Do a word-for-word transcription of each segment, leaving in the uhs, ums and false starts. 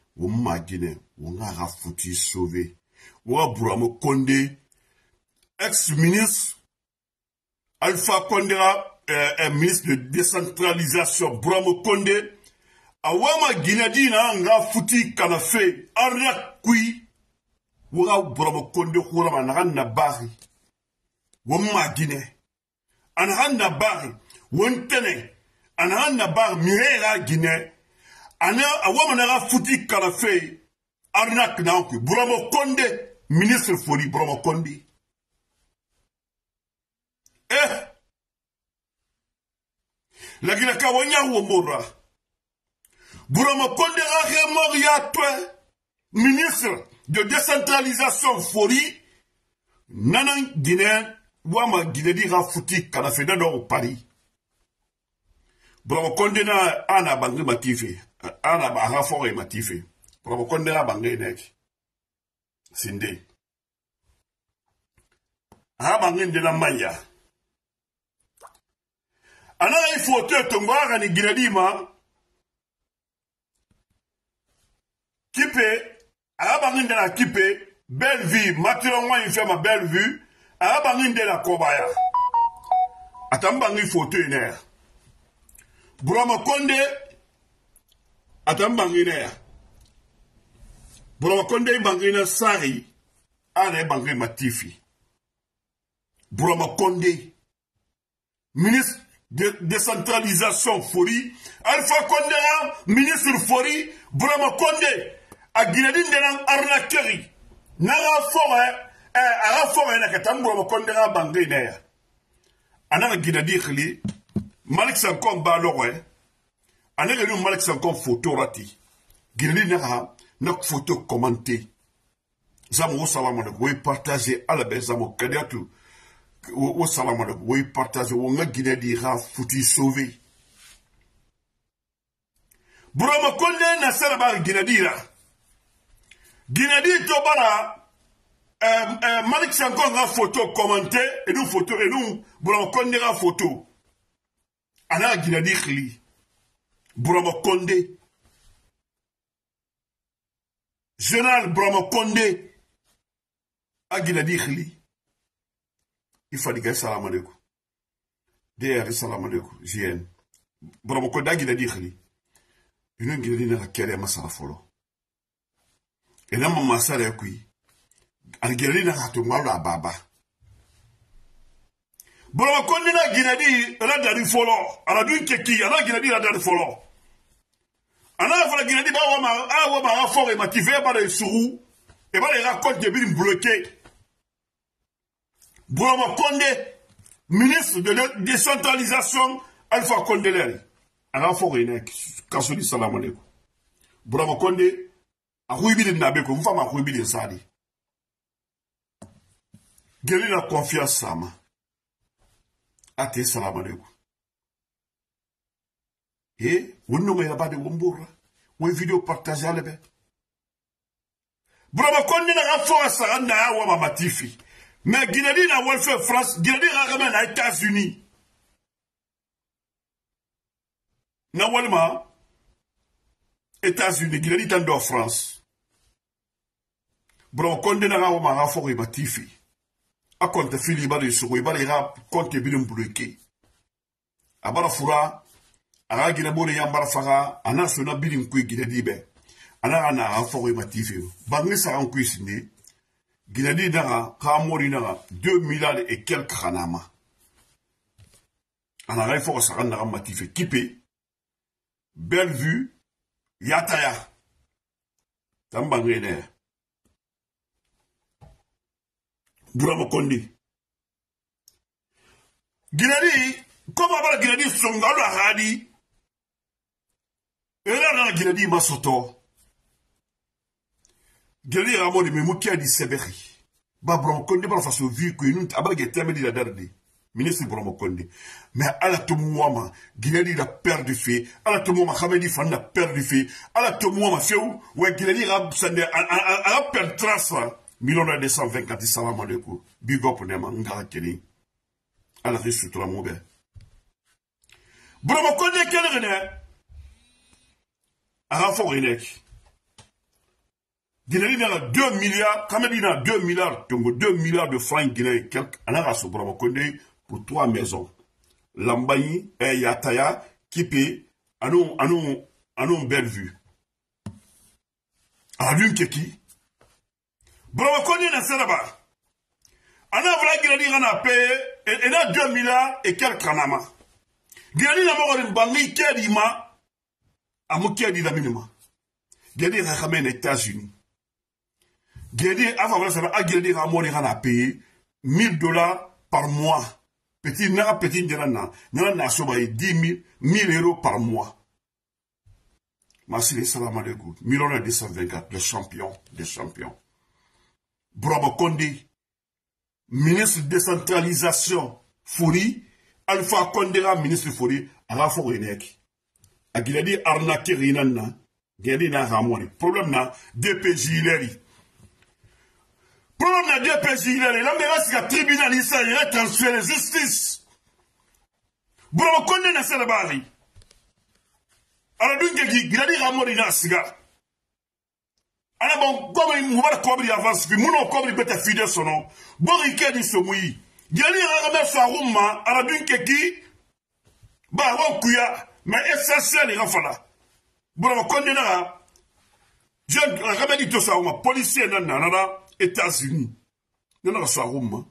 Ou Magine, ou Ngara Fouti sauvé. Ou Abramo Condé, ex-ministre, Alpha Condera, euh, ministre de décentralisation, Bramo Condé, Awama Guinadi na nga Fouti Kanafe, Arnak Kui, ou Bramo Condé, ou Ramanan Nabari, ou Magine, Anhan Nabari, ou Ntene, Anhan Nabar, Mirera Guinée, Ana Awamana Fouti Kanafe, Arnak Nankui, Bramo Condé, ministre Fori, Bramo Condé. Eh, la Guinée Kawanya Womora, Bramo Condé Moria, ministre de décentralisation Fori, Nanan Guinée, Wama Guinée Rafouti Kanafe dans Paris. Bramo Condé na ana bangi matife, ana ba rafore matife. Bramo Condé na bangi nek. Sinde. Ha bangi ndena maya. Ana il faut te tomber ni Guinée Kipe, a bangi ndena kipe, belle vie, matiro moi il fait ma belle vue, a bangi ndena kobaya. Atambangi photo iner. Bramo Condé, Atambangina. Bramo Condé Bangina Sari, Ane Bangé Matifi. Bramo Condé, ministre de décentralisation Fori, Alpha Condé, ministre Fori, Bramo Condé, a Guinadine de Arnakeri, Nara Forêt, a Forêt, a Katam Bramo Condé Bangina. Anna Guinadi, Malik Sankom Baloré, Anna Malik Sankom photo rati. Guinée n'a pas photo commenté. Zamo salam alaikum, oui partager à la base zamo kadiatu. Ou salam alaikum, oui partager. Ou nga Guinée dira foutu sauvé. Bramo Condé na serba Guinée dira. Guinée dit tobara. Malik Sankom a photo commenté et nous photo et nous Bramo Condé a photo. Ana Guinadi Khli, Bramo Condé, Général Bramo Condé, a Guinadi Khli, il faut dire salam alaikum. D R salam alaikum, J N. Bramo Condé a Guinadi Khli. Une Guinadi n'a qu'à masala folo. Et là, ma masala est qui? Al Guinadi n'a qu'à mal à baba. Bramo Condé na Guinadi radari folo ala dun keki ala Guinadi radari folo ana fala Guinadi ba wa ma a wa ma fo e motivé ba le suru e ba le raconte de bin bloqué. Bramo Condé ministre de décentralisation Alpha Condé leri ana fo e nek kasuli salam alaikum. Bramo Condé a huibi na be ko mfa ma huibi sadi Guinadi na confiance sama. Ate salam alaikum. Et, on ne m'a pas de Wombora. Ou une vidéo partagée à l'ébé. Bravo, qu'on n'a pas fait ça, n'a pas wa matifi. Mais Guinée n'a pas fait France, Guinée n'a pas fait les États-Unis. N'a pas États-Unis, Guinée n'a pas fait France. Bravo, qu'on n'a pas fait les matifi. A compte fili ba de soko ba ira compte bilum bloqué abara fura ara gina bone yambara faga ana sona bilim ku gina dibe ana ana afo matife bangi sa an ku sine gina di daga ka mori na deux milliards et quelques khanama ana ray fo sa na matife kipé belle vue yataya tambangi ne Bramo Condé. Guinadi, comment va la Guinadi son dans le Hadi? Et là, la Guinadi Masoto. Guinadi Ramon de Memoukia di Seberi. Ba Bramo Condé, par la façon vu que nous avons été terminé la dernière. Ministre Bramo Condé. Mais à la Tomouama, Guinadi la peur du fait. À la Tomouama, Hamedi Fan la peur du fait. À la Tomouama, c'est où? Ouais, Guinadi a perdu trace. Million deux cent vingt-quatre salam alaikum. Big up nema ngara keni. Ala risu tura moube. Bramo Condé kene gene. Ara fo renek. Guinée n'a deux milliards, Kamedi n'a deux milliards, deux milliards de francs guinéens, on a reçu Burama Condé pour trois maisons. Lambaye et Yataya, Kipé, anon, anon, anon Bellevue. Alun Keki. Burama Condé n'a pas là-bas. On a voulu Guinée n'a payé, et a deux milliards et quelques kanama. Guinée n'a pas eu bangi Kedima, à Moukedi la minima. Guinée n'a ramène les États-Unis. Guinée, avant de ça, Guinée n'a payé mille dollars par mois. Petit, n'a petit, n'a n'a n'a n'a somme dix mille, mille euros par mois. Merci, salam alaikum. Million deux cent vingt-quatre, le champion des champions. Burama Condé, ministre de décentralisation, Fouri, Alpha Condé, ministre Fouri, à la fois Renek. A Guinée, arnaqué Rinana, Guinée n'a ramoni. Problème n'a, D P J Ileri. Problème n'a D P J Ileri. Là, mais là, c'est un tribunal, il s'est transféré la justice. Burama Condé n'a pas bari. Alors, donc, Guinée ramoni n'a siga. Alors, bon, comme il m'a dit avance, puis mon comme il peut être fidèle son nom. Bon, il a dit ce mouille. Guinée ramoni sa rouma, alors, donc, qui, bah, on kuya, mais essentiel, il en fala. Burama Condé n'a, je ramène tout ça, on policier n'a, n'a, États-Unis. Nous n'avons pas de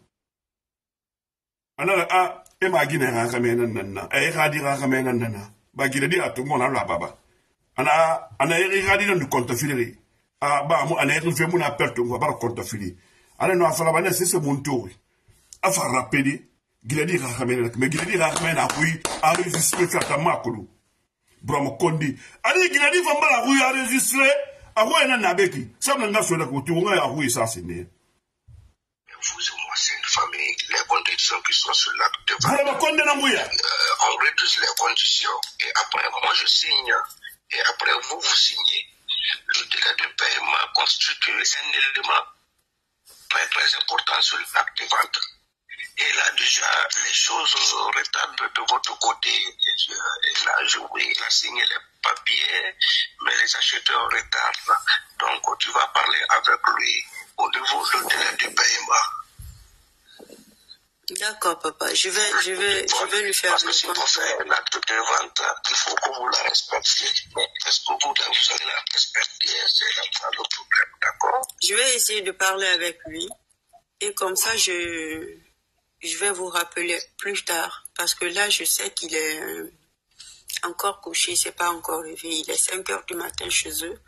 alors, ah, et ma Guinée, ramène, nana, et radi ramène, nana. Bah, Guinée, à tout le monde, là, baba. Ana, ana, irradi dans le compte filé. Ah, bah, moi, ana, il fait mon appel, tu vas pas le compte filé. Alors, nous, à Falabane, c'est ce mon tour. À faire rappeler, Guinée, ramène, mais Guinée, ramène, à oui, à enregistrer, faire ta macoulou. Burama Condé. Allez, Guinée, va mal à oui, à enregistrer. Ah ouais, non, n'abeki. Ça me n'a pas de côté. On a oui, ça, c'est né. Vous et moi, c'est une famille. Les conditions qui sont sur l'acte de vente. Burama Condé n'a mouillé. On réduit les conditions. Et après, moi, je signe. Et après, vous, vous signez. Le délai de paiement constitue un élément très, très important sur l'acte de vente. Et là, déjà, les choses retardent de votre côté. Et là, je oui, il a signé les papiers, mais les acheteurs retardent. Donc, tu vas parler avec lui au niveau du délai de paiement. D'accord, papa. Je vais, je vais, je vais lui faire. Parce que si vous faites un acte de vente, il faut que vous la respectiez. Mais est-ce que vous, vous allez la respecter? C'est là le problème, d'accord? Je vais essayer de parler avec lui. Et comme ça, je... Je vais vous rappeler plus tard, parce que là, je sais qu'il est euh, encore couché, il ne s'est pas encore réveillé. Il est cinq heures du matin chez eux.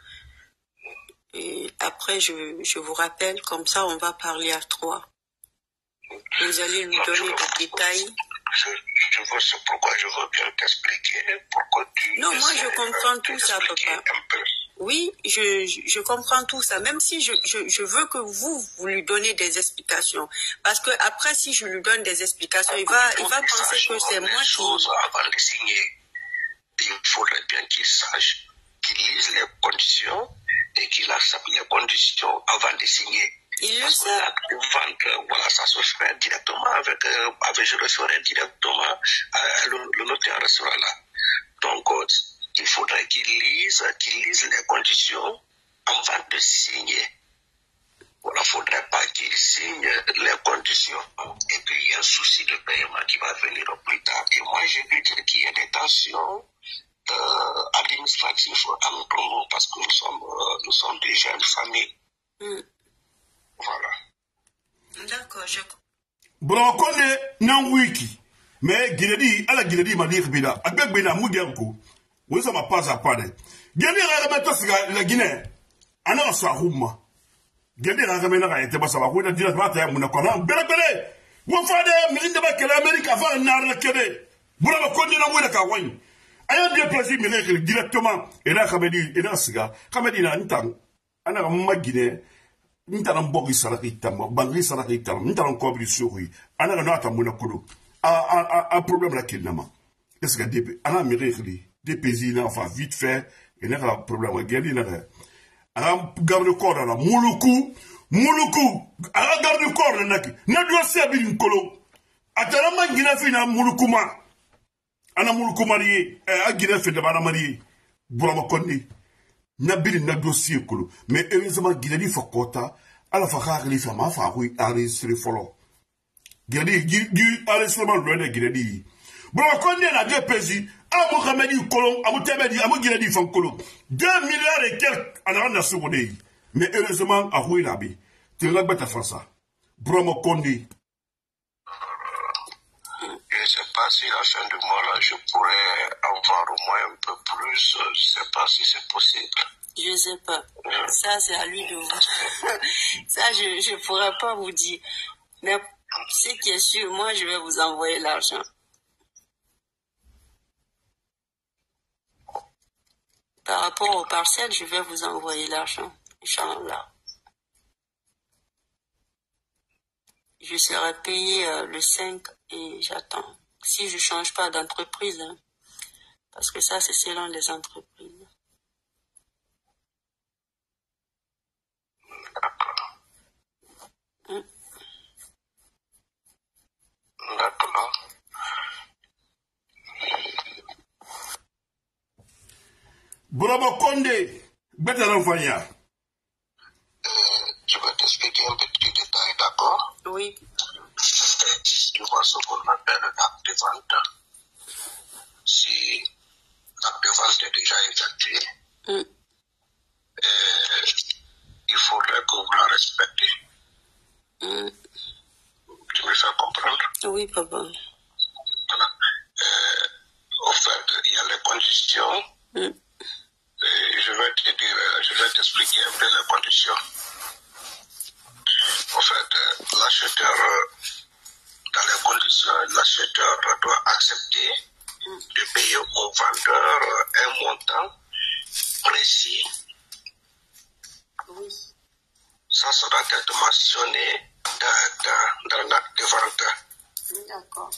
Et après, je, je vous rappelle, comme ça, on va parler à trois. Vous allez lui donner des détails. Je, je vois ce pourquoi je veux bien t'expliquer. Pourquoi tu... Non, moi, je comprends tout ça, papa. Oui, je, je, je comprends tout ça, même si je, je, je veux que vous, vous lui donnez des explications. Parce que après, si je lui donne des explications, il va, il va penser que c'est moi qui... Avant de signer, il faudrait bien qu'il sache, qu'il lise les conditions et qu'il accepte les conditions avant de signer. Il le Parce sait. que l'acte de vente, voilà, ça se fait directement avec, euh, avec je le ferai directement, euh, le, le notaire sera là. Donc, euh, il faudrait qu'il lise, qu'il lise les conditions avant de signer. Voilà, il ne faudrait pas qu'il signe les conditions et puis il y a un souci de paiement qui va venir plus tard. Et moi, je veux dire qu'il y a des tensions euh, administratives entre nous parce que nous sommes, euh, nous sommes déjà une famille. Mm. Voilà. D'accord, je... Burama Condé n'a wiki. Mais Guinée, à la Guinée, m'a dit que avec Bena Mougerko, oui, ça m'a pas à parler. Guinée, la Guinée, on a sa rouma. Guinée, la Guinée, a été basse à la roue, la direction à mon accord. Belle, belle, mon frère, Milinda, que l'Amérique avant un arbre de Kédé. Burama Condé n'a pas de ayant bien plaisir, mais directement, et là, Kamedi, et là, Siga, Kamedi, n'a pas on a un Guinée. Nous avons un bogi sarakitama, bangi sarakitama, nous avons un cobri souris, on a un autre monocolo. Un problème là qu'il n'a pas. Est-ce que des pays, on a mérité des pays là, enfin vite fait, il y a un problème à guerre, il y a un garde corps là, Mouloukou, Mouloukou, un garde corps là, n'a doit servir une colo. Atalama Guinée fait un Mouloukouma, un Mouloukou marié, un Guinée fait de Bana marié, Burama Condé. Nabiri na dossier kolo. Mais heureusement, Guinée fa kota, ala fa kakli fa ma fa hui enregistré folo. Guinée, du enregistrement de Guinée. Bon, on est à deux pays, à Mohamed Kolon, à Moutabedi, à Mougiradi Fankolo. Deux milliards et quelques à la nation. Mais heureusement, à Hui Labi. Tu n'as pas fait ça. Bromo Kondi. Je ne sais pas si à la fin du mois là, je pourrais avoir au moins un peu plus. Je ne sais pas si c'est possible. Je ne sais pas. Ça, c'est à lui de vous. Ça, je ne pourrais pas vous dire. Mais ce qui est sûr, moi, je vais vous envoyer l'argent. Par rapport aux parcelles, je vais vous envoyer l'argent. Inch'Allah. Je serai payé euh, le cinq et j'attends. Si je ne change pas d'entreprise, hein, parce que ça, c'est selon les entreprises. D'accord. Hum. D'accord. Bravo Condé, bête à l'enfant. Je vais t'expliquer un petit détail, d'accord? Oui. Tu vois ce qu'on appelle l'acte de vente. Si l'acte de vente est déjà effectué, Mm. euh, il faudrait que vous la respectez. Mm. Tu me fais comprendre? Oui, papa. Voilà. Euh, au fait, il y a les conditions. Mm. Et je vais te dire, je vais t'expliquer un peu les conditions. En fait, l'acheteur, dans les conditions, l'acheteur doit accepter de payer au vendeur un montant précis. Oui. Ça sera être mentionné dans, dans, dans l'acte de vente. D'accord.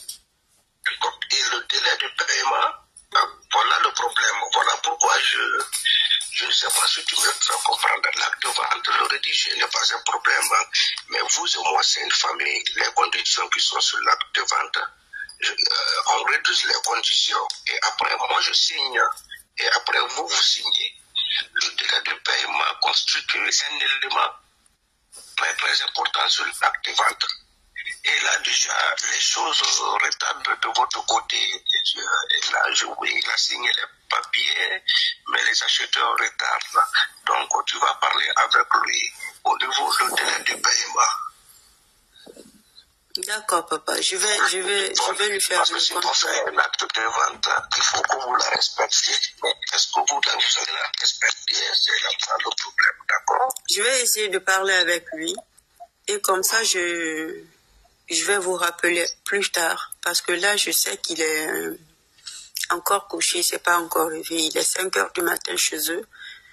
Et le délai de paiement, voilà le problème. Voilà pourquoi je, je ne sais pas si tu me fais comprendre. L'acte de vente, le rédigé n'est pas un problème. Mais vous et moi, c'est une famille. Les conditions qui sont sur l'acte de vente, je, euh, on réduit les conditions. Et après, moi, je signe. Et après, vous, vous signez. Le délai de paiement constitue un élément très, très important sur l'acte de vente. Et là, déjà, les choses retardent de votre côté. Et là, je, oui, il a signé les papiers, mais les acheteurs retardent. Donc, tu vas parler avec lui au niveau du délai de paiement. D'accord, papa. Je vais, je vais, je vais lui faire Parce que le si compte. on fait un acte de vente, il faut que vous la respectiez. Mais est-ce que vous, vous allez la respecter? C'est là le problème, d'accord? Je vais essayer de parler avec lui. Et comme ça, je, je vais vous rappeler plus tard. Parce que là, je sais qu'il est euh, encore couché. Il s'est pas encore réveillé. Il est cinq heures du matin chez eux.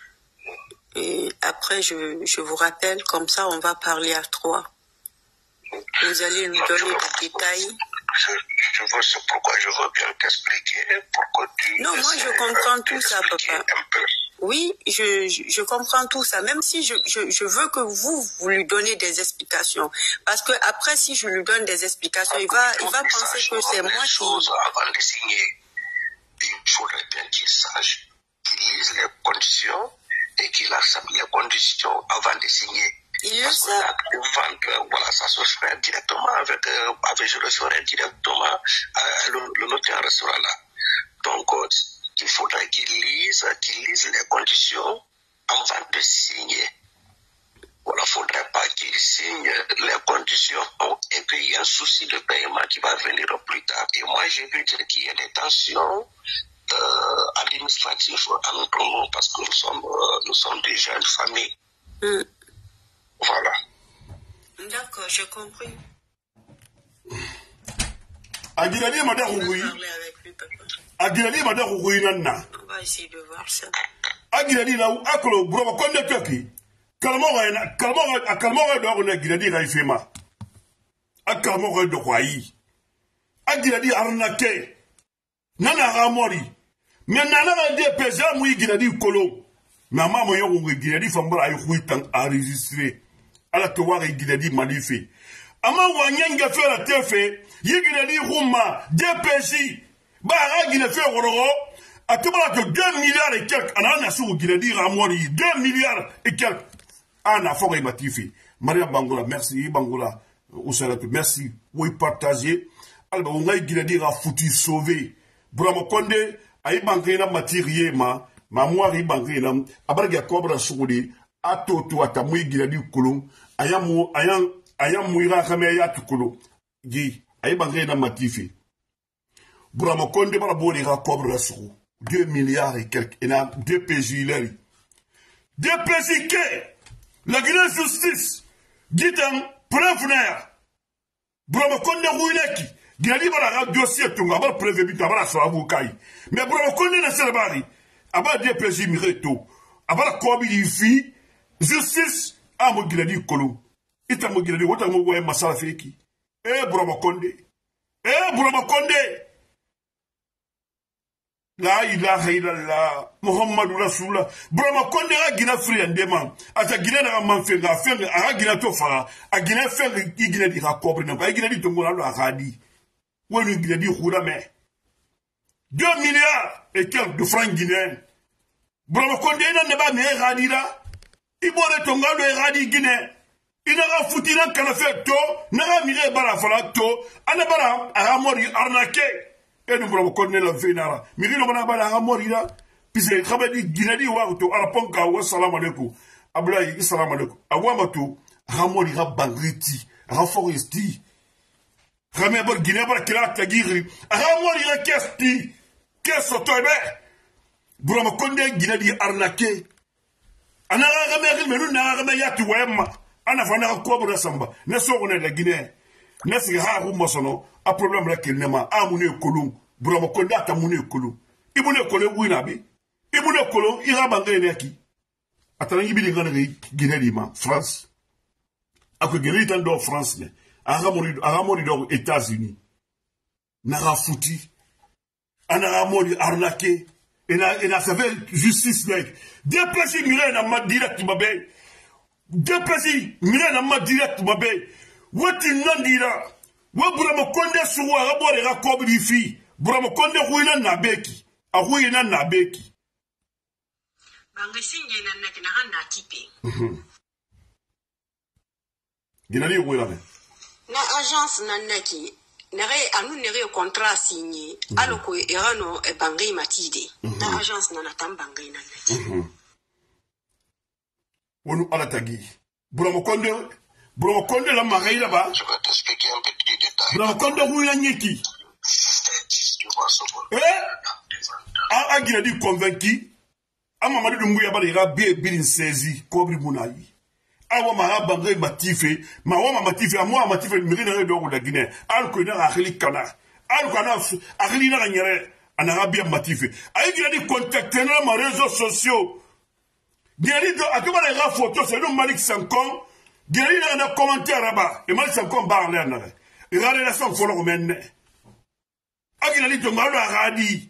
Et après, je, je vous rappelle. Comme ça, on va parler à trois. Vous allez lui donner des détails. Je, je veux, c'est pourquoi je veux bien t'expliquer. Pourquoi tu... Non, moi, je comprends tout ça, papa. Oui, je, je, je comprends tout ça, même si je, je, je veux que vous, vous lui donnez des explications. Parce que après, si je lui donne des explications, il va, il va penser que c'est moi qui... Avant de signer, il faudrait bien qu'il sache, qu'il lise les conditions et qu'il accepte les conditions avant de signer. Il Parce le que sait. l'acte de vente, voilà, ça se ferait directement avec, euh, avec je le ferai directement, euh, le, le notaire sera là. Donc, euh, il faudrait qu'il lise, qu'il lise les conditions avant de signer. Voilà, il ne faudrait pas qu'il signe les conditions et qu'il y ait un souci de paiement qui va venir plus tard. Et moi, j'ai vu dire qu'il y a des tensions euh, administratives entre nous parce que nous sommes, euh, nous sommes déjà une famille. Mm. Voilà. D'accord, j'ai compris. Agirani mada Je vais rougui. parler avec lui, papa. Agirani mada rougui nana. On va essayer de voir ça. Agirani la akolo bravo konde toki. Kalmo ga kalmo ga kalmo ga do na agirani ga ifema. Akalmo ga do kwai. Agirani arnake. Nana ga mori. Mais nana ga de pesa mu igirani kolo. Mama mo yo go igirani fambara ay huitan enregistrer. Ala to wa igirani malife. Ama wanyanga fera tefe. Yigirani huma de pesi. Ba agina fe worogo. à tout moment que deux milliards et quelques, on a un assaut qui a dit à moi, deux milliards et quelques, on a fait matifi. Maria Bangola, merci, Bangola, merci, oui, partagez. Alors, on a dit à foutu sauver. Bravo Konde, a y banqué na matirie, ma, ma moi, y banqué na, abarga cobra soudi, a toto, a tamui guiladi kulum, ayam, ayam, ayam mouira kamea tukulu, gi, a y banqué na matifi. Bravo Konde, bravo, ira cobra sou. Deux milliards et quelques, et là, deux P J, là. Deux P J que, la grande justice, dit un prévenir. Bravo Konde Rouileki, Gadi bara dossier tunga, bara prévu, bara so abukai. Mais bravo Konde na Selbari, aba deux P J mireto, aba kobi di fi, justice, a mo Gadi Kolo. Ita mo Gadi, wata mo woye masala feki. Eh, bravo Konde. Eh, bravo Konde. La ilaha illallah Muhammadu Rasulullah Brahma Konde a gina free ndema ata gina na manfenga fenga a gina to fara a gina fenga gina di ka kobre na ba gina di tongo na lo akadi wonu gina di khura me deux milliards et quelques de francs guinéens Brahma Konde na ne ba me radira ibore tongo lo radi guinée ina ga futina kana fe to na ga mire bara fala to ana bara a mori arnaqué. Et nous avons connu la vénara. Mais nous avons la morira. Puis c'est comme dit Guinée Wato, à la Ponka, ou salam alaikum. Ablaï, salam alaikum. À Wamato, Ramorira Bangriti, Raforesti. Ramébor Guinée, Bakila Tagiri. Ramorira Kesti. Qu'est-ce que tu es? Brahma Konde Guinée arnaqué. Anara Rameri, mais nous n'avons jamais yatu Wema. Anafana Kobra Samba. Ne sommes pas la Guinée. N'est-ce que Harou Mosono? A problème là qu'il n'a pas amouné colon, Bravo Konde a tamouné colon. Il voulait coller Winabi. Il voulait colon, il a bandé neki. Attends, il y a des Guinée, France. Après Guinée, il y a France, a ramori dans les États-Unis. N'a foutu. N'a ramori arnaqué. Et n'a fait justice. Déplacé Mireille n'a pas direct ma belle. Déplacé Mireille n'a pas direct ma belle. What il n'en dira? Wa Brahma Konde suwa rabore ga kobri fi Brahma Konde huina na beki a huina na beki banga singe na na kina hanna tipe ginali huina me na agence na naki na re anu ne re contrat signé aloko erano e bangai matide na agence na na tambangai na naki wonu ala tagi Brahma Konde Brahma Konde la magai là-bas. Je vais t'expliquer un peu de détails. Brahma Konde huina nyeki. Eh? A a gina di convaincu. A mamadi dumbuya bali ga be bilin sezi kobri munayi. A wa ma bangai matife, ma wa ma matife, a moi matife mirina re do la Guinée. Al ko na akhili kana. Al ko na akhili na nyere ana rabia matife. A gina di contacter na ma réseaux sociaux. Gina di a to ba la photo c'est le Malik Sankon. Guérir dans un commentaire là-bas, et moi, c'est encore barré là. Et la relation, il faut le remettre. A dit, tu m'as dit,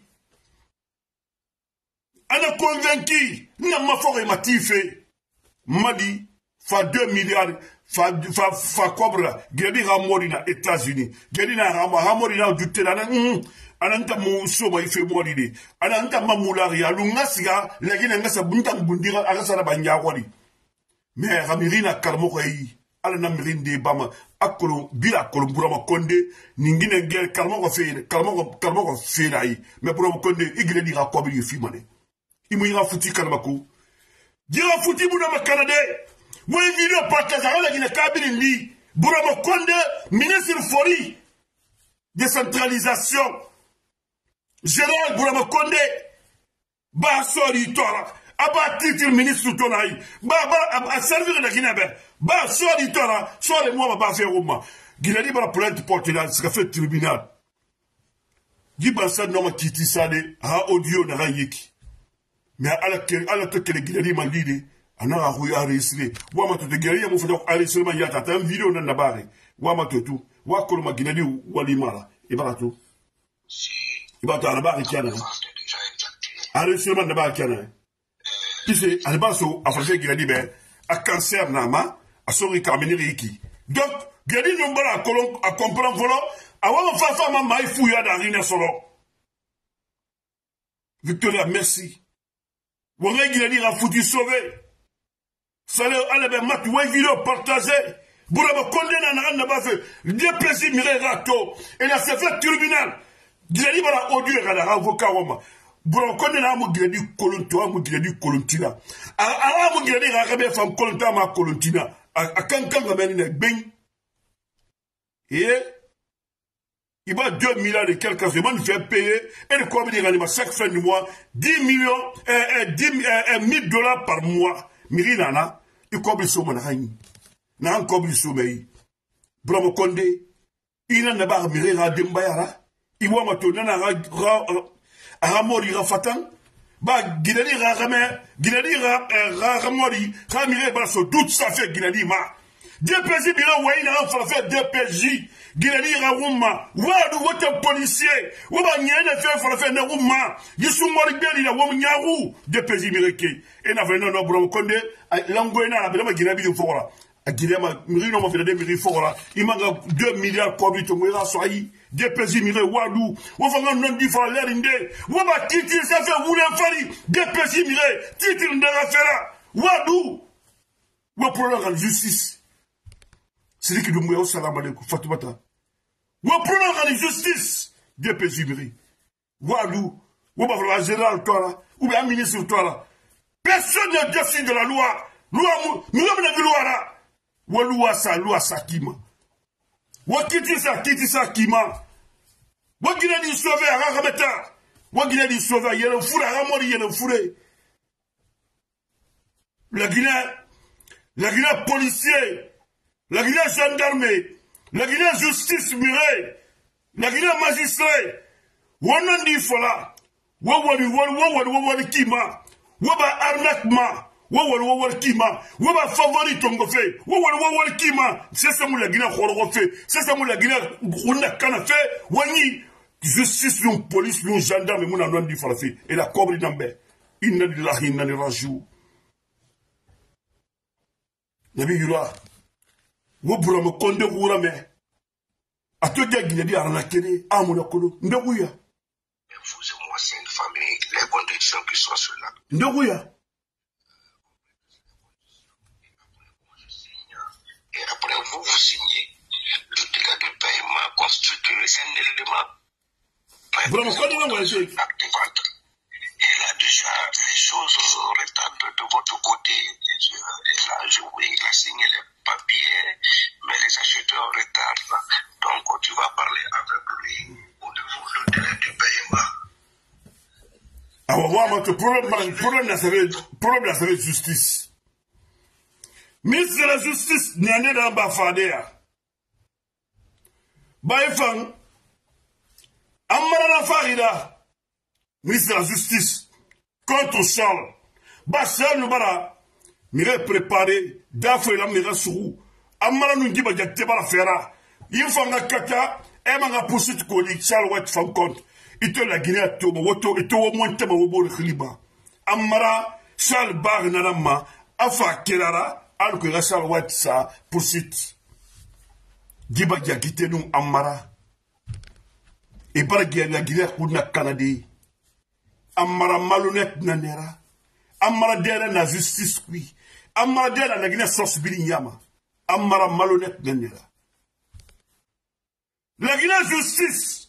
on a convaincu, nous avons fait un matifé. M'a dit, fa deux milliards, fa, fa, fa cobra, guérir à mourir aux États-Unis. Guérir à mourir du terrain. Ananta Moussoma, il fait mourir. Ananta Mamoularia, l'Ungasia, la Guinée, la Buntan Bundira, Arasara Banyawari. Mais Ramirina Karmokai, Alanamirin de Bama, Akolo, Bila Kolomburama Konde, Ningine Gel, Karmoko Fé, Karmoko, Karmoko Féraï, mais pour le Konde, il dira Kobi de Fimane. Il m'a foutu Karmako. Dira foutu Boudama Canada. Moi, il vidéo partage à la Guinée Kabine Li, Boudama Konde, ministre Fori, décentralisation, général Boudama Konde, Bassori Tora. Aba titre ministre Tonaï, ba ba a servir la Guinée, ba soit du temps, soit les mois ba faire au moins. Guinée ba plainte Portugal, ce qu'a fait tribunal. Giba sa non titi sade ha audio na yiki. Mais à la à la que les Guinée m'a dit, ana a rouillé enregistré. Wa ma to de guerrier mo fa donc enregistrement ya ta une vidéo na bare. Wa ma to tout. Wa ko ma Guinée wali mala. Ibara to. Ibara to na bare kiana. Enregistrement na bare kiana. Puis Albaso a fait Guinée ben à cancer nama à son ricamineri qui. Donc Guinée n'ombre à colon à comprendre voilà. Avant de faire ça ma maille fouilla d'arine solo. Victoria, merci. Wanga Guinée a foutu sauvé. Salé, allez, ben, mat, ouais, vidéo partagé. Bourama condamné n'a rien pas fait. Déplaisir, miré, rato. Et là, c'est fait tribunal. Guinée va audio, il y a un avocat, Wama. Bourama condamné à mon Guinée Colonto, à mon Guinée Colontina. À mon Guinée, à la femme Colonta, ma Colontina. À Kankan, la mène, ben. Et, il va deux milliards et quelques semaines faire payer, et le combien de ranima chaque fin du mois, dix millions, euh, dix, euh, mille dollars par mois. Miri nana, il combien de sommes na haï. Na un combien de sommeil. Bravo Konde, il n'a pas miré à Dembayara. Il voit maintenant à Ramori Rafatan. Bah, Guinadi Rame, Guinadi Ramori, Ramire Basso, tout ça fait Guinadi Ma. D P J bila waina en fait D P J Guinée Raouma wadu wote policier woba nyene fait fa fait na rouma yisu mori beli na wom nyaru D P J mireke et na veno no bro konde langoina na bela Guinée bi fora a Guinée ma miri no mo fait de miri fora imanga deux milliards kobi to mwira soyi D P J mire wadu wofanga non di fa lerinde woba titre ça fait woulen fari D P J mire titre ndara fera wadu wo problème de justice. C'est lui qui nous met au salam alaikum, Fatoumata. Ou prenons la justice des pésimiri. Ouadou, ou bien le général, toi là, ou bien un ministre, toi là. Personne ne décide de la loi. Loi, nous avons la loi là. Ou loi ça, loi ça kima. Ou quitte ça, quitte ça kima. Ou qui l'a dit sauver à Ragameta. Ou qui l'a dit sauver, il y a le fourré, à Ramori, il y a le fourré. La Guinée, la Guinée policier. La Guinée gendarmerie, la Guinée justice murée, la Guinée magistrat, Wanan di fola, Wawani Wawani Wawani Kima, Waba Arnakma, Wawani Wawani Kima, Waba favori Tongofe, Wawani Wawani Kima, c'est ça la Guinée Khorofe, c'est ça la Guinée Runa Kanafe, Wani, justice, yon police, yon gendarme, mon anon di fola fait, et la cobre d'ambe, inna lillahi inna lillahi raji'un. Nabi Yura. Wo Bourama Konde Wourame. A tout dia Guinée arnaqué, à mon akolo. Ndouya. Vous et moi, c'est une famille, les conditions qui sont sur là. Ndouya. Et après, vous, vous signez. Le délai de paiement constitué, c'est un élément. Bourama Konde Wourame. Et là, déjà, les choses retardent de votre côté. Et là, je oui, il a signé les papiers, mais les acheteurs retardent. Donc, tu vas parler avec lui au niveau du délai du paiement. Ah, on va voir, le problème, problème, le problème, la série de justice. Ministre de la justice, n'y en a dans Bafadea. Baïfang, Amara Farida. Ministre de la Justice, contre Charles, Bachar Noubara, m'irait préparer, d'affaire la m'irait sourou, Amara Nungiba Yateba Fera, il faut un kata, et m'a poursuite Koli, Charles White fan compte, il te la Guinée à Tobo, Woto, et Tobo Montema Wobo de Khiliba. Amara, Charles Bar Nanama, Afa Kelara, alors que Charles White sa poursuite. Giba Yakite nous Amara, et Bargia la Guinée Kouna Canadé. Amara malhonnête nanera. Amara dera na justice kui. Amara dera na Guinée sosbili nyama. Amara malhonnête nanera. La Guinée justice.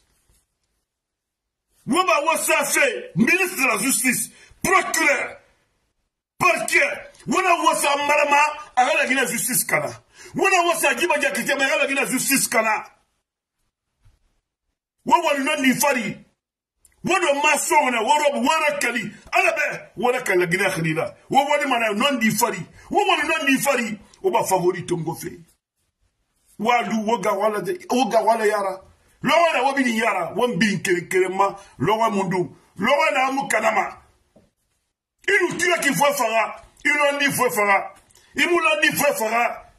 Waba wasa fait ministre de la justice, procureur, parquet. Wana wasa marama à la Guinée justice kana. Wana wasa giba jakite à la Guinée justice kana. Wawa non ni fari. Wado masona waro wara kali alabe wara kala Guinée khilila wo wadi mana non di fari wo wadi non di fari o ba favori tongo fe walu woga wala de woga wala yara lo wala wo bi yara won bi kere kere ma lo wa mundu lo wala mu kanama inu tira ki fo fara inu ndi fo fara imu la ndi fo fara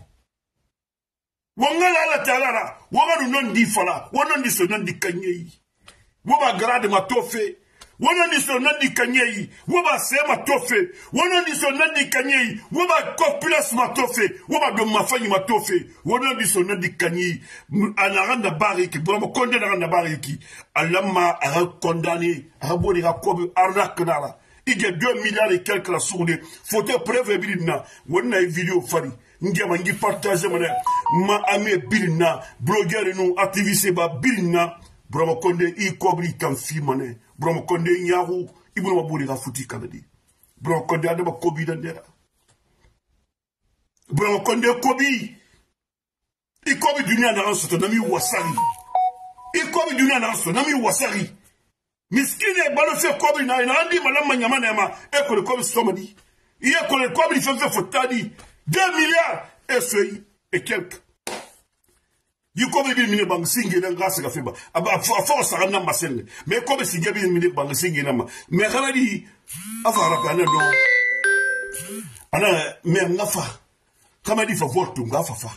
wongala la talala wo wadu non di fara wo non di so non di kanyeyi Woba grade ma tofe, wana ni so nandi kanyei woba sema tofe wana ni so nandi kanyei woba copulus matofe woba do mafanyi matofe wana ni so nandi kanyei anaranda bariki Brahma Condé naranda bariki alama a condamné a boni ga kobi arnak nala ige deux milliards et quelques la sourde photo preuve bilina wana vidéo fari ngema ngi partager mana ma amé bilina blogueur nous activiste ba bilina Brahma Condé i kobri kan fi mané Brahma Condé nyaru ibnu mabuli ga futi kanadi Brahma Condé adaba kobi dandera Brahma Condé kobi i kobi dunia na ranso nami wasari i kobi dunia na ranso nami wasari miskine balo fe kobi na ina andi malama nyama na ma e ko le kobi somadi i e ko le kobi fe fe fotadi deux milliards et ce et quelques you kobe bi mine bang singe na ngasa ka feba aba force ranna masenge mais kobe singe bi mine bang singe na ma mais khaladi afara kana do ana me ngafa kama di fa voltu ngafa fa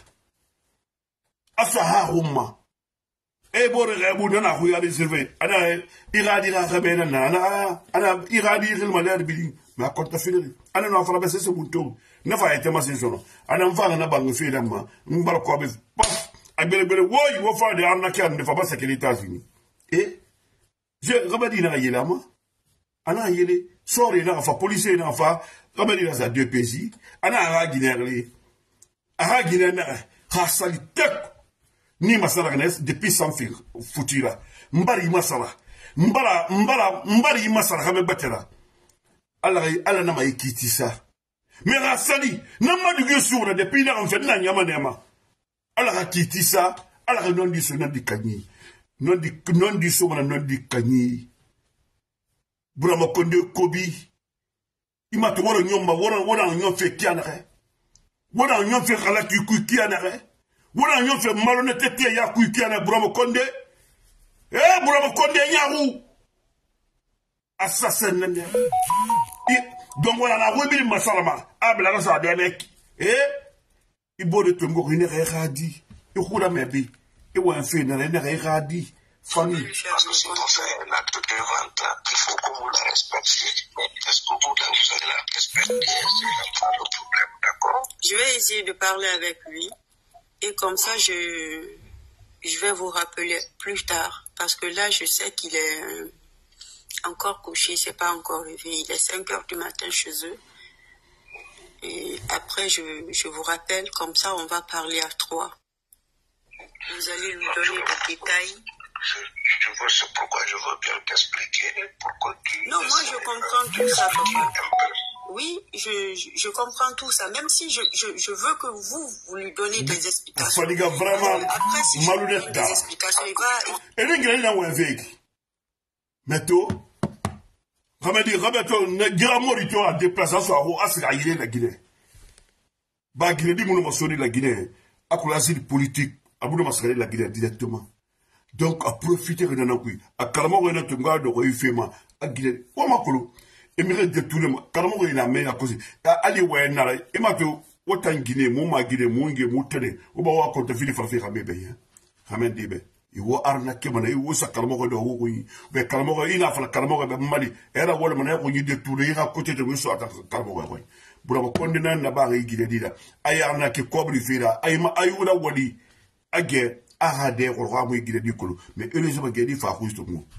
asa ha umma e bore rebu na na huya reserve ana iradi ra rabena na ana ana iradi ril maler bi ma konta finiri ana no afara bese se bunto na fa ete ma sezono ana mfanga na bang fi na ma mbal kobe paf agbele gbele wo yi wo fa de arnaque and fa ba sa les États-Unis et je rabadi na yela ma ana yele sori na fa policier na fa rabadi na za deux P J ana ara ginerli ara ginena khasali tek ni masala gnes depuis sans fil futira mbari masala mbara mbara mbari masala kame batera ala ala na mai kitisa mais rasali na madu gesura depuis na en fait na nyama nema ala ka kiti sa ala ka non di so non di kanyi non di non di so mana non di kanyi Brahma Condé kobi ima to wora nyomba wora wora nyom fe kiana re wora nyom fe kala ki ku kiana re wora nyom fe malhonnête te ya ku kiana Brahma Condé eh Brahma Condé nyaru assassin nende donc voilà la rebelle masalama abla la sa de mec eh ibode tongo ko ine khadi e khula mebi e wa fe na ine khadi famille parce que si on fait l'acte de vente il faut que vous la respectiez mais est-ce que vous allez la respecter c'est pas le problème d'accord je vais essayer de parler avec lui et comme ça je je vais vous rappeler plus tard parce que là je sais qu'il est euh, encore couché, c'est pas encore réveillé, il est cinq heures du matin chez eux. Et après, je, je vous rappelle, comme ça, on va parler à trois. Vous allez lui donner des détails. Je, je vois ce pourquoi je veux bien t'expliquer. Pourquoi tu... Non, moi, je comprends tout ça, papa. Oui, je, je, je comprends tout ça. Même si je, je, je veux que vous, vous lui donnez des explications. Vraiment, après, si je lui donne des explications, il va... Et les gars, il a un véhicule. Mais tout... Ramadi Rabato ne dira morito a déplacé sur Aro Asra Guinée la Guinée. Ba Guinée dit mon masori la Guinée. A l'asile politique, a bout de mascaré la Guinée directement. Donc à profiter de Nanakui, à Kalamo Rena Tunga de Royfema, à Guinée. Ou ma colo, et me de tout le monde, Kalamo Rena mais à cause. À Ali Wayanara, et ma to, autant Guinée, mon ma Guinée, mon Guinée, mon télé, ou ba wa contre Philippe Fafé Ramébé. Ramen Debe. Iwo arnaque mana iwo sa kalamo de ho yi be kalamo ina fa kalamo be mali era wala mana ko yi de touré ira côté de so ata kalamo ko Brahma Condé na ba yi gide dida ay arnaque kobri fira ay ma ay wala wali age aha de ko ko muy gide dikolo mais heureusement gedi fa ko sto mo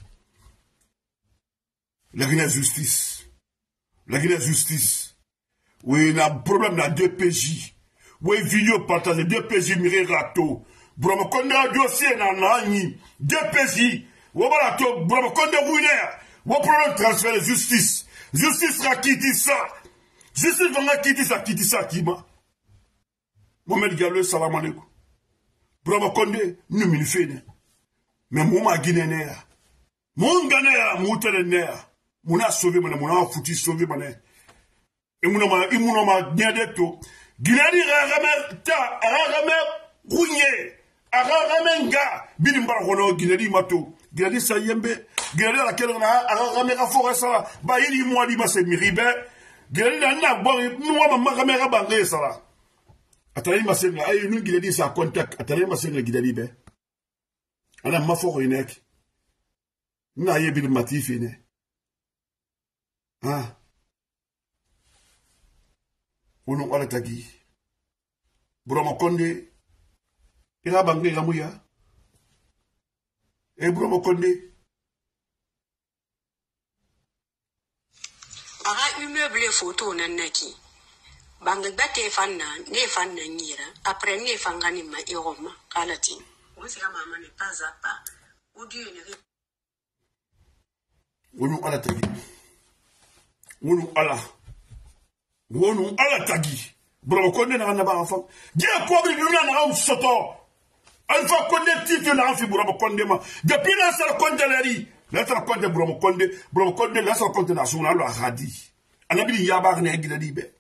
la Guinée justice la Guinée justice oui na problème na deux P J oui vidéo partager deux P J mire rato Brahma Condé a dossier na nani deux P J wabala to Brahma Condé ruiner wo problème transfert justice justice ra kiti ça justice va kiti ça kiti ça kima Mohamed Diallo salam alaikum Brahma Condé nous mini fene mais mon ma guinéen mon Ghanéen mon télénéen mon a sauvé mon mon a foutu sauvé mon et mon ma et mon ma diadeto Guinée ramé ta ramé ruiner Aramenga, Bilimba Rono, Guinée Mato, Guinée Sayembe, Guinée la Kelana, Aramera Foresta, Baïli Moadi Massé Miribe, Guinée Nana, Noa Maramera Bangé Sala. Atali Massé, Aïe, nous Guinée sa contact, Atali Massé Guinée Be. Ana Maforinek. Naye Bil Matifine. ah wono ala tagi Burama Condé ira bangi gamuya e Burama Condé aga immeuble photo nanaki banga bate fanna ne fanna nyira après ne fangani ma iroma kalati on se mama ne pas à pas ou Dieu ne wono ala tagi wono ala wono ala tagi Burama Condé na na ba enfant dia ko bi luna na am soto Alpha Condé titre na fi Burama Condé ma depuis la sala Condé lari la sala Condé Burama Condé Burama Condé la sala Condé national lo hadi anabi ya ba ne gidadi be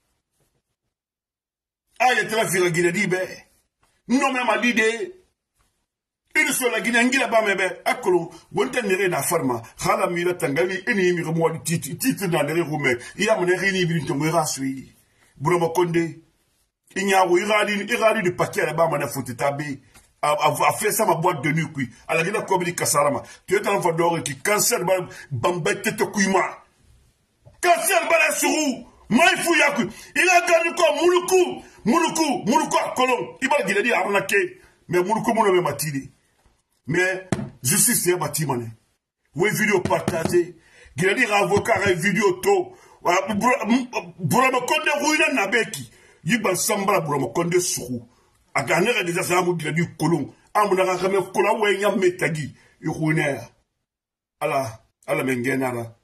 aye tra fi gidadi be no me ma lide il so la Guinée ngila ba mebe akolo wonta nere na farma khala mira tangali eni mi mo titre titre na nere rume ya mo ne rini bi to ngira sui Burama Condé il y a eu iradi iradi de paquet là-bas mana foute tabi a fait ça ma boîte de nuit qui à la gueule comme dit kasarama tu es en fador qui cancer bambette te kuima cancer bala suru mai fuyaku il a gagné quoi muluku muluku muluku kolon il va dire arnaqué mais muluku mon me matidi mais justice c'est batimane oui vidéo partagée il dit avocat vidéo to Burama Condé ruina nabeki yiba sambara Burama Condé suru aganera déjà ça mo giladi kolon amuna ka kame kola we nya metagi ruina ala ala mengenara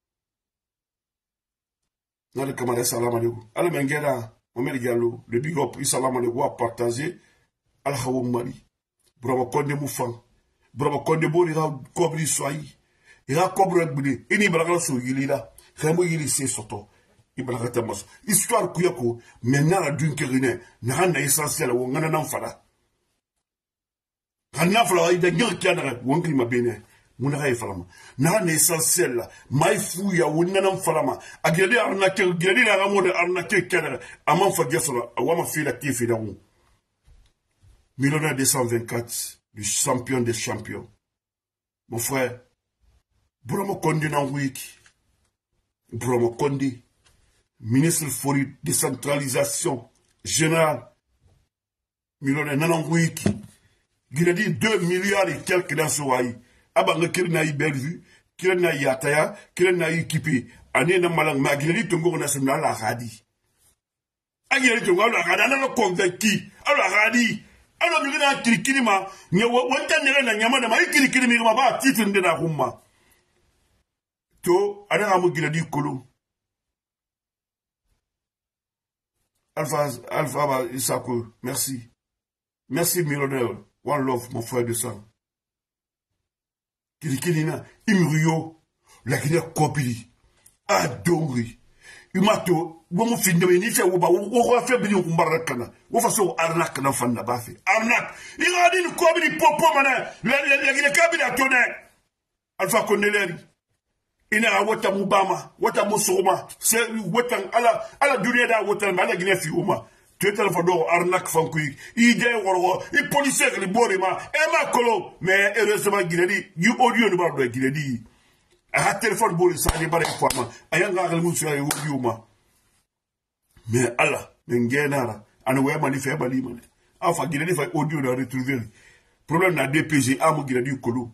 nale kamara salam alaikum ala mengena Mohamed Diallo le big up salam alaikum à partager ala hawo mari Burama Condé mufan Burama Condé bo ira kobri soyi ira kobro gbide ini balaga so yilila Khamo yili se soto ibalagata mas histoire kuyako maintenant la dunkerine na na essentiel wo ngana nan fala kanna fala ida ngir kyana wonki mabene muna hay falama na na essentiel la mai fu ya wonna nan falama agedi arna ke gedi na gamo de arna ke kyana amman fa gesora awama fi la tifi da wu millionnaire deux cent vingt-quatre du champion des champions mon frère Burama Condé na wiki Burama Condé, ministre for décentralisation générale, millionnaire Nanangouiki, il a dit deux milliards et quelques dans ce pays. Abanga Kirna y Bellevue, Kirna y Ataya, Kirna y Kipi, Ané na Malang, Magiri Tongo National la Radi. Agiri Tongo la Radi, on a convaincu, alors Radi, alors nous avons Kirikirima, nous avons entendu la Yamana, mais Kirikirima va titre de la Rouma. To ada amu giladi kolo Alpha Alpha Isako merci merci millionnaire one love mon frère de sang Kirikirina imriyo la Guinée kopili a dongri imato womo finde ni fe wo ba wo fe bi ko barakana wo fa so arnak na fanna ba fe arnak iradi ni kopili popo mana la Guinée kabila tonne Alpha Condé leri ina wata mubama wata musuma se wata ala ala dunia da wata mala Guinée fi uma tu téléphone do arnak fanku ide worgo i policier li borima e ma kolo mais heureusement Guinée yu audio no bardo Guinée di a téléphone bori sa di bare fama ayanga gal musu ay uma mais ala mengenara ana we mani fe bali mane afa Guinée fa audio na retrouver problème na D P G amu Guinée di kolo.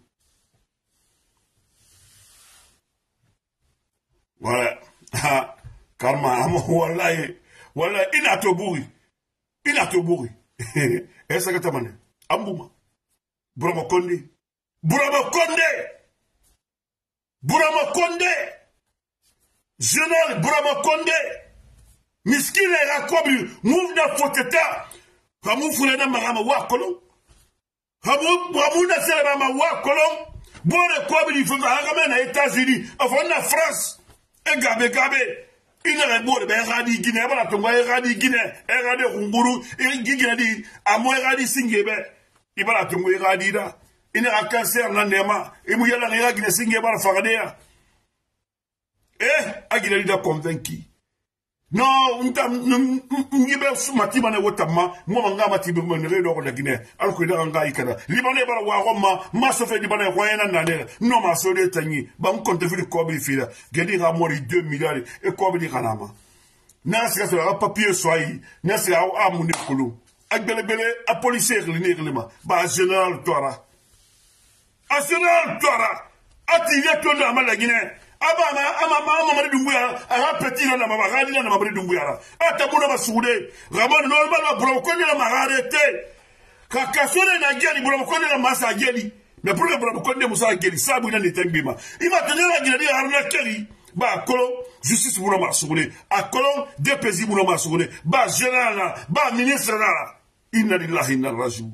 Voilà. Karma, wallahi, wallahi, ina toburi. Ina toburi. Esa kata mane. Ambuma. Burama Condé. Burama Condé. Burama Condé. Général Burama Condé. Miskine ya kobri. Mouvna foteta. Hamu fulena marama wa kolon. Hamu, hamu na sele ma wa kolon. Bore kobri fuga hagame na États-Unis. Afon na France. E gabe gabe ina ga bore be radi Guinée bala to ngoy radi Guinée e radi Rumburu e Guinée di amo radi Singebe ibala to ngoy radi da ina ga cancer na nema e mu yala ga Guinée Singebe bala fagadea eh a Guinée da convaincu non ngibe mati bana wotama mo manga mati be mo ngere do la Guinée alko da nga ikada libanais bara wa goma ma so fe libanais ko yana nane no ma so de tanyi ba on compte fi ko bi fi da gedi ga mori deux milliards e ko bi kanama na sika so a papier soyi na sika a muni kulu agbele bele a policier li ne ma ba général Tora a général Tora ati yeto na ma la Guinée abama ama ama mari dumbuya a petit na mama gadi na mama dumbuya ata buna basude ramon normal ba bro ko ni la magarete ka kasone na geli bro ko ni la masa geli mais pour le bro ko ni musa geli sabu na netembima ima tenir la geli arna keli ba kolo justice buna masude a kolo D P Z buna masude ba général ba ministre na inna lillahi inna rajiun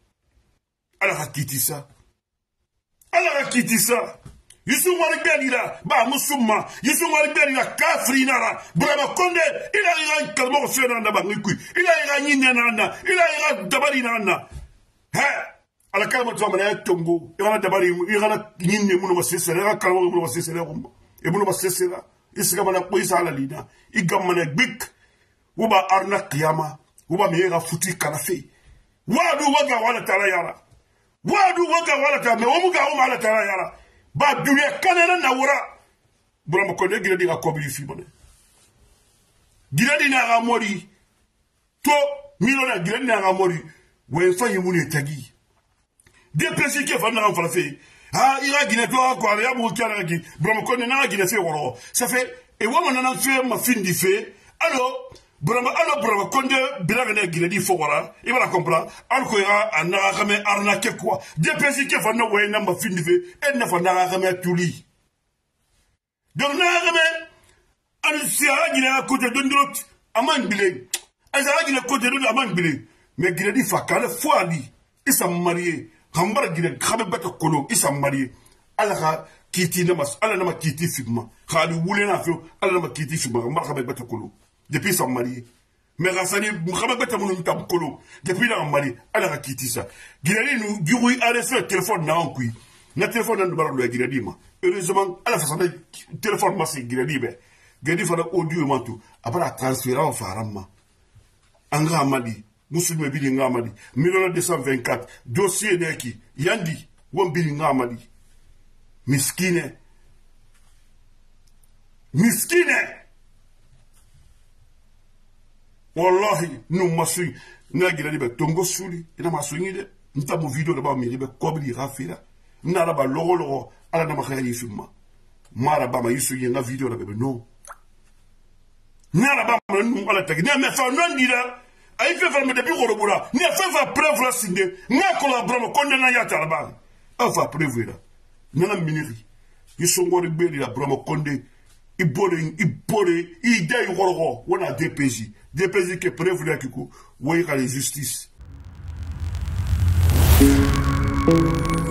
ala hakitisa ala hakitisa Yusuf Maribeli la, ba Musuma, Yusuf Maribeli la, Kafri nara, Brava Konde, il a eu un calme au feu dans la banque, il a eu un nana, il a eu un dabari nana. Hein? À la calme, tu vas me tombo, il y a un dabari, il y a un nini, mon nom c'est là, calme, mon nom c'est là, et mon nom c'est là, il se gamana poisa à la lina, il gamana bik, ou ba arnak yama, ou ba meera fouti kanafe. Wadu waga wala talayara, Wadu waga wala talayara, mais omuga wala talayara. Ba dunia kanena na wura Brama Konde gina di ga kobili fi bone gina di na ga mori to milona gina di na ga mori we fa yimune tagi de pesi ke fa na fa fe ha ira gina to ko ara ya bu kyara gi Brama Konde na gina fe woro ça fait e wo man na fe ma fin di fe allo Brama allo Brama Konde biraga na gina di fo wara e bala comprendre al ko ira ana ga me arna ke quoi de pesi ke fa na we na ma fin di fe e na fa na ga me tuli donc na ga me an si ara gina ko de ndrot aman bile azara gina ko de ndrot aman bile mais gina di fa kala fo ali isa marié khambara gina khabe bata kolo isa marié ala ga kiti na mas ala na ma kiti figma khali wule na fo ala na ma kiti figma khambara khabe bata kolo depuis son mari mais rasani mukhabe bata mun tam kolo depuis la mari ala ga kiti sa ginali nu giwi arrêter téléphone na on kui na téléphone na ndubara lo ginali ma heureusement ala fa sama téléphone ma c'est ginali be gedi fa audio mantu abara transférer au farama anga amadi musulme bi nga amadi million deux cent vingt-quatre dossier neki yandi won bi nga amadi miskine miskine wallahi nous masu na gila libe tongo suli ina masu ngide nta mo video de ba mi libe kobli rafira na la ba logo logo ala na makhali filma mara ba ma yusu yenga video la bebe no na la ba ma nu ala tagi na me fa non dira ay fe fa me depuis gorobura ni fa fa preuve la sinde na collaborer ko na ya tarba a fa preuve la na miniri yusu ngori beli la bromo konde ibole ibole ide yorogo wona D P J D P J ke preuve la kiko woyi ka justice